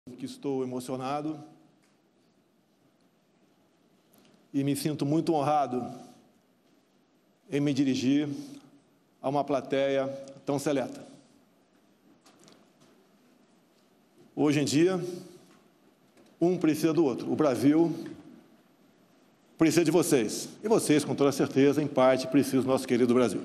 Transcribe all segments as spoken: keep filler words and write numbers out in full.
que estou emocionado e me sinto muito honrado em me dirigir a uma plateia tão seleta. Hoje em dia, um precisa do outro. O Brasil precisa de vocês. E vocês, com toda certeza, em parte, precisam do nosso querido Brasil.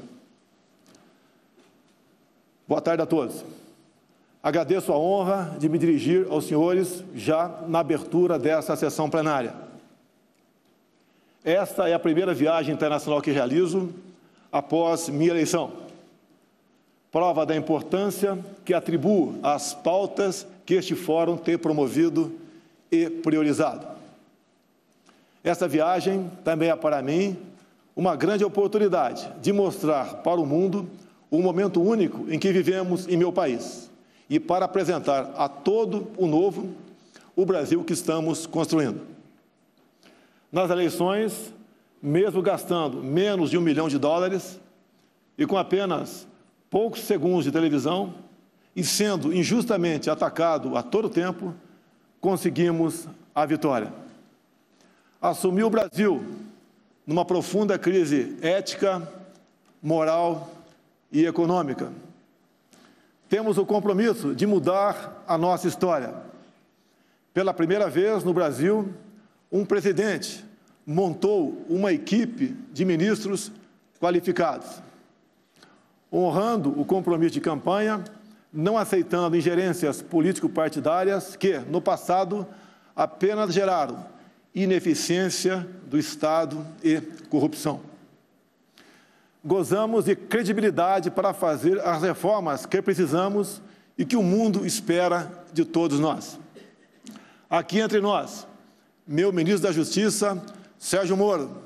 Boa tarde a todos. Agradeço a honra de me dirigir aos senhores já na abertura dessa sessão plenária. Esta é a primeira viagem internacional que realizo após minha eleição. Prova da importância que atribuo às pautas que este fórum tem promovido e priorizado. Esta viagem também é para mim uma grande oportunidade de mostrar para o mundo o momento único em que vivemos em meu país e para apresentar a todo o novo o Brasil que estamos construindo. Nas eleições, mesmo gastando menos de um milhão de dólares e com apenas poucos segundos de televisão e sendo injustamente atacado a todo tempo, conseguimos a vitória. Assumir o Brasil numa profunda crise ética, moral e econômica. Temos o compromisso de mudar a nossa história. Pela primeira vez no Brasil, um presidente montou uma equipe de ministros qualificados, honrando o compromisso de campanha, não aceitando ingerências político-partidárias que, no passado, apenas geraram ineficiência do Estado e corrupção. Gozamos de credibilidade para fazer as reformas que precisamos e que o mundo espera de todos nós. Aqui entre nós, meu ministro da Justiça, Sérgio Moro,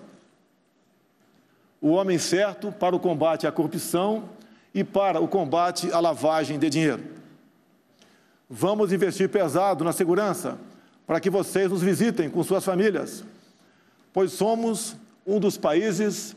o homem certo para o combate à corrupção e para o combate à lavagem de dinheiro. Vamos investir pesado na segurança para que vocês nos visitem com suas famílias, pois somos um dos países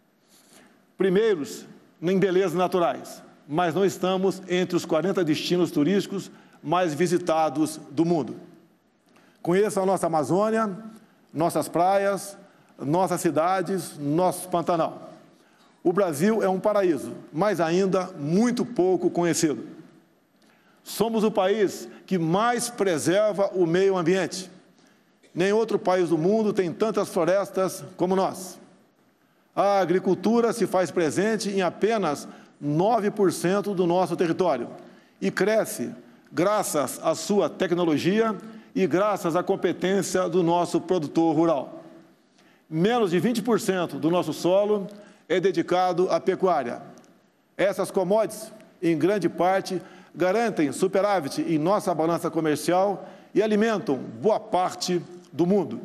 primeiros em belezas naturais, mas não estamos entre os quarenta destinos turísticos mais visitados do mundo. Conheçam a nossa Amazônia, nossas praias, nossas cidades, nosso Pantanal. O Brasil é um paraíso, mas ainda muito pouco conhecido. Somos o país que mais preserva o meio ambiente. Nem outro país do mundo tem tantas florestas como nós. A agricultura se faz presente em apenas nove por cento do nosso território e cresce graças à sua tecnologia e graças à competência do nosso produtor rural. Menos de vinte por cento do nosso solo é dedicado à pecuária. Essas commodities, em grande parte, garantem superávit em nossa balança comercial e alimentam boa parte do mundo.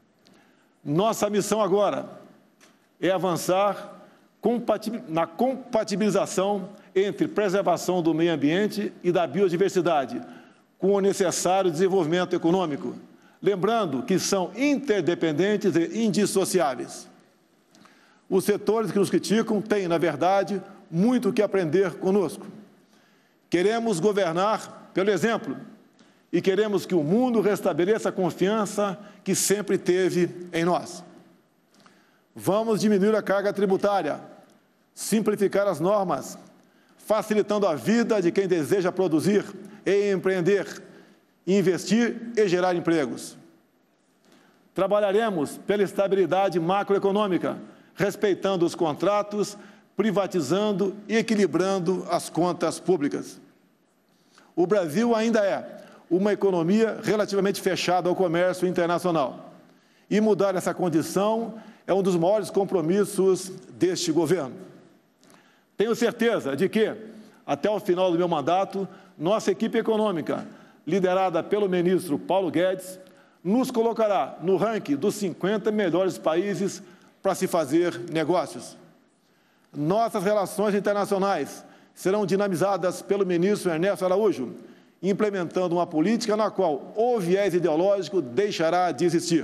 Nossa missão agora é avançar na compatibilização entre preservação do meio ambiente e da biodiversidade, com o necessário desenvolvimento econômico, lembrando que são interdependentes e indissociáveis. Os setores que nos criticam têm, na verdade, muito o que aprender conosco. Queremos governar pelo exemplo e queremos que o mundo restabeleça a confiança que sempre teve em nós. Vamos diminuir a carga tributária, simplificar as normas, facilitando a vida de quem deseja produzir e empreender, investir e gerar empregos. Trabalharemos pela estabilidade macroeconômica, respeitando os contratos, privatizando e equilibrando as contas públicas. O Brasil ainda é uma economia relativamente fechada ao comércio internacional. E mudar essa condição é um dos maiores compromissos deste governo. Tenho certeza de que, até o final do meu mandato, nossa equipe econômica, liderada pelo ministro Paulo Guedes, nos colocará no ranking dos cinquenta melhores países para se fazer negócios. Nossas relações internacionais serão dinamizadas pelo ministro Ernesto Araújo, implementando uma política na qual o viés ideológico deixará de existir.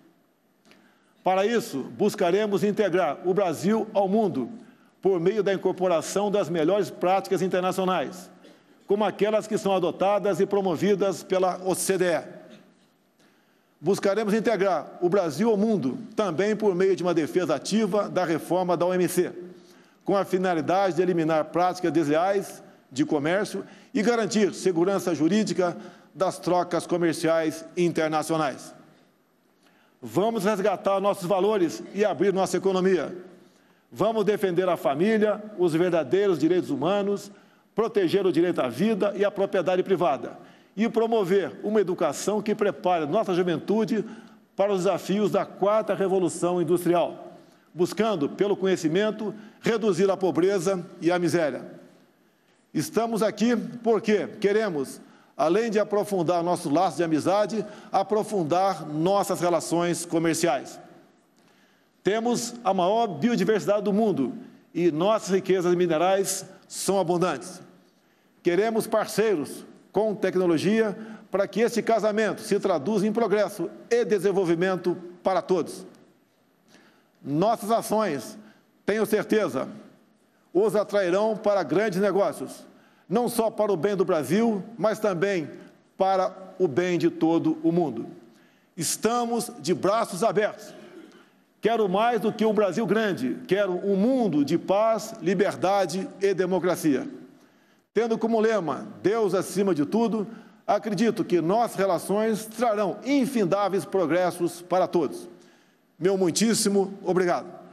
Para isso, buscaremos integrar o Brasil ao mundo por meio da incorporação das melhores práticas internacionais, como aquelas que são adotadas e promovidas pela O C D E. Buscaremos integrar o Brasil ao mundo, também por meio de uma defesa ativa da reforma da O M C, com a finalidade de eliminar práticas desleais de comércio e garantir segurança jurídica das trocas comerciais internacionais. Vamos resgatar nossos valores e abrir nossa economia. Vamos defender a família, os verdadeiros direitos humanos, proteger o direito à vida e à propriedade privada e promover uma educação que prepare nossa juventude para os desafios da quarta revolução industrial, buscando, pelo conhecimento, reduzir a pobreza e a miséria. Estamos aqui porque queremos, além de aprofundar nossos laços de amizade, aprofundar nossas relações comerciais. Temos a maior biodiversidade do mundo e nossas riquezas minerais são abundantes. Queremos parceiros com tecnologia para que esse casamento se traduza em progresso e desenvolvimento para todos. Nossas ações, tenho certeza, os atrairão para grandes negócios, não só para o bem do Brasil, mas também para o bem de todo o mundo. Estamos de braços abertos. Quero mais do que um Brasil grande, quero um mundo de paz, liberdade e democracia. Tendo como lema, Deus acima de tudo, acredito que nossas relações trarão infindáveis progressos para todos. Meu muitíssimo obrigado.